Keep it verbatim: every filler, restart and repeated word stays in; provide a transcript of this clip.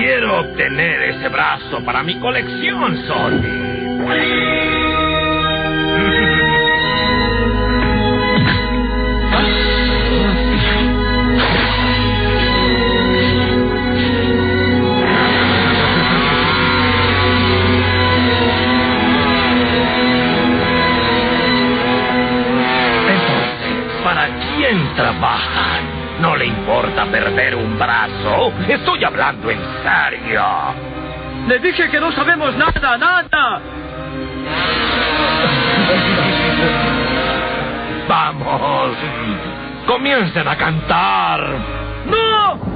Quiero obtener ese brazo para mi colección, Sonny. ¿Para quién trabajan? ¿No le importa perder un brazo? Estoy hablando en serio. Le dije que no sabemos nada, nada. Vamos, comiencen a cantar. ¡No!